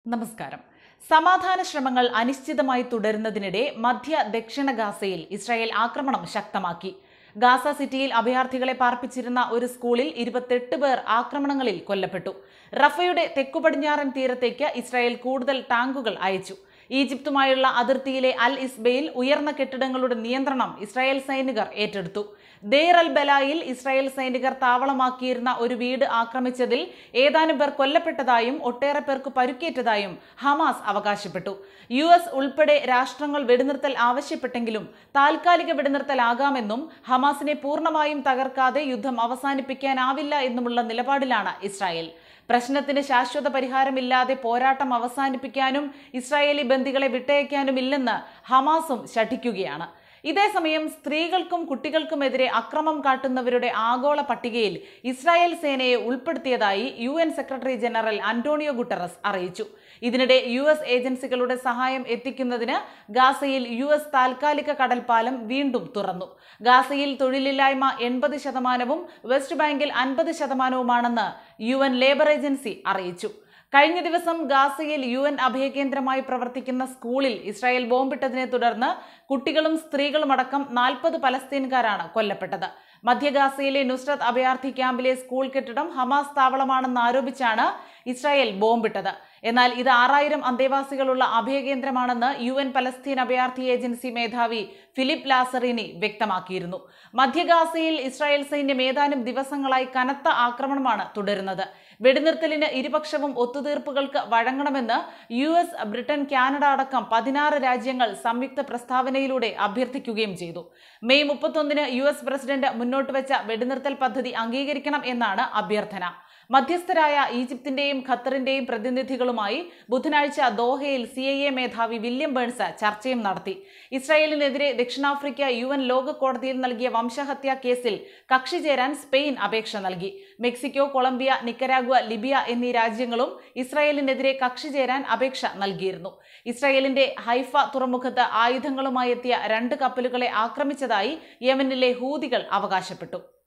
നമസ്കാരം. സമാധാന ശ്രമങ്ങൾ അനിശ്ചിതമായി തുടരുന്നതിനിടെ മധ്യ ദക്ഷിണ ഗാസയിൽ ഇസ്രായേൽ ആക്രമണം ശക്തമാക്കി. ഗാസ സിറ്റിയിൽ അഭയാർത്ഥികളെ പാർപ്പിച്ചിരുന്ന ഒരു സ്കൂളിൽ 28 പേർ ആക്രമണങ്ങളിൽ കൊല്ലപ്പെട്ടു. റഫയുടെ തെക്കുപടിഞ്ഞാറൻ തീരത്തേക്ക് ഇസ്രായേൽ കൂടുതൽ ടാങ്കുകൾ അയച്ചു. ഈജിപ്തുമായുള്ള അതിർത്തിയിലെ അൽ ഇസ്ബയിൽ ഉയർന്ന കെട്ടിടങ്ങളുടെ നിയന്ത്രണം ഇസ്രായേൽ സൈനികർ ഏറ്റെടുത്തു. ദേർ അൽ ബലായിൽ ഇസ്രായേൽ സൈനികർ താവളമാക്കിയിരുന്ന ഒരു വീട് ആക്രമിച്ചതിൽ ഏതാനും പേർ കൊല്ലപ്പെട്ടതായും ഒട്ടേറെ പേർക്ക് പരുക്കേറ്റതായും ഹമാസ് അവകാശപ്പെട്ടു. US ഉൾപ്പെടെ രാഷ്ട്രങ്ങൾ വെടിനിർത്തൽ ആവശ്യപ്പെട്ടെങ്കിലും താൽക്കാലിക വെടിനിർത്തലാകാമെന്നും ഹമാസിനെ പൂർണ്ണമായും തകർക്കാതെ യുദ്ധം അവസാനിപ്പിക്കാനാവില്ല എന്നുമുള്ള നിലപാടിലാണ് ഇസ്രായേൽ. പ്രശ്നത്തിന് ശാശ്വത പരിഹാരമില്ലാതെ പോരാട്ടം അവസാനിപ്പിക്കാനും ഇസ്രായേലി ബന്ദികളെ വിട്ടയക്കാനുമില്ലെന്ന് ഹമാസും ശഠിക്കുകയാണ്. ഇതേസമയം സ്ത്രീകൾക്കും കുട്ടികൾക്കുമെതിരെ അക്രമം കാട്ടുന്നവരുടെ ആഗോള പട്ടികയിൽ ഇസ്രായേൽ സേനയെ ഉൾപ്പെടുത്തിയതായി UN secretary general Antonio Guterres അറിയിച്ചു. ഇതിനിടെ US ഏജൻസികളുടെ സഹായം എത്തിക്കുന്നതിന് ഗാസയിൽ US താൽക്കാലിക കടൽപ്പാലം വീണ്ടും തുറന്നു. ഗാസയിൽ തൊഴിലില്ലായ്മ 80%, വെസ്റ്റ് ബാങ്കിൽ 50%മാണെന്ന് UN ലേബർ ഏജൻസി അറിയിച്ചു. കഴിഞ്ഞ ദിവസം ഗാസയിൽ UN അഭയകേന്ദ്രമായി പ്രവർത്തിക്കുന്ന സ്കൂളിൽ ഇസ്രായേൽ ബോംബിട്ടതിനെ തുടർന്ന് കുട്ടികളും സ്ത്രീകളുമടക്കം 40 പലസ്തീൻകാരാണ് കൊല്ലപ്പെട്ടത്. മധ്യ ഗാസയിലെ നുസ്രത്ത് അഭയാർത്ഥി ക്യാമ്പിലെ സ്കൂൾ കെട്ടിടം ഹമാസ് താവളമാണെന്ന് ആരോപിച്ചാണ് ഇസ്രായേൽ ബോംബിട്ടത്. എന്നാൽ ഇത് 6000 അന്തേവാസികളുള്ള അഭയകേന്ദ്രമാണെന്ന് UN പലസ്തീൻ അഭയാർത്ഥി ഏജൻസി മേധാവി ഫിലിപ്പ് ലാസറിനി വ്യക്തമാക്കിയിരുന്നു. മധ്യ ഗാസയിൽ ഇസ്രായേൽ സൈന്യം ഏതാനും ദിവസങ്ങളായി കനത്ത ആക്രമണമാണ് തുടരുന്നത്. വെടിനിർത്തലിന് ഇരുപക്ഷവും ഒത്തുതീർപ്പുകൾക്ക് വഴങ്ങണമെന്ന് US, ബ്രിട്ടൻ, കാനഡ അടക്കം 16 രാജ്യങ്ങൾ സംയുക്ത പ്രസ്താവനയിലൂടെ അഭ്യർത്ഥിക്കുകയും ചെയ്തു. മെയ് 31-ന് US പ്രസിഡന്റ് മുന്നോട്ട് വെച്ച വെടിനിർത്തൽ പദ്ധതി അംഗീകരിക്കണം എന്നാണ് അഭ്യർത്ഥന. മധ്യസ്ഥരായ ഈജിപ്തിന്റെയും ഖത്തറിന്റെയും പ്രതിനിധികളുമായി ബുധനാഴ്ച ദോഹയിൽ CIA മേധാവി വില്യം ബേൺസ് ചർച്ചയും നടത്തി. ഇസ്രായേലിനെതിരെ ദക്ഷിണാഫ്രിക്ക UN ലോക കോടതിയിൽ നൽകിയ വംശഹത്യാ കേസിൽ കക്ഷി ചേരാൻ സ്പെയിൻ അപേക്ഷ നൽകി. മെക്സിക്കോ, കൊളംബിയ, നിക്കരാഗ്വ, ലിബിയ എന്നീ രാജ്യങ്ങളും ഇസ്രായേലിനെതിരെ കക്ഷി ചേരാൻ അപേക്ഷ നൽകിയിരുന്നു. ഇസ്രായേലിന്റെ ഹൈഫ തുറമുഖത്ത് ആയുധങ്ങളുമായി എത്തിയ 2 കപ്പലുകളെ ആക്രമിച്ചതായി യമനിലെ ഹൂതികൾ അവകാശപ്പെട്ടു.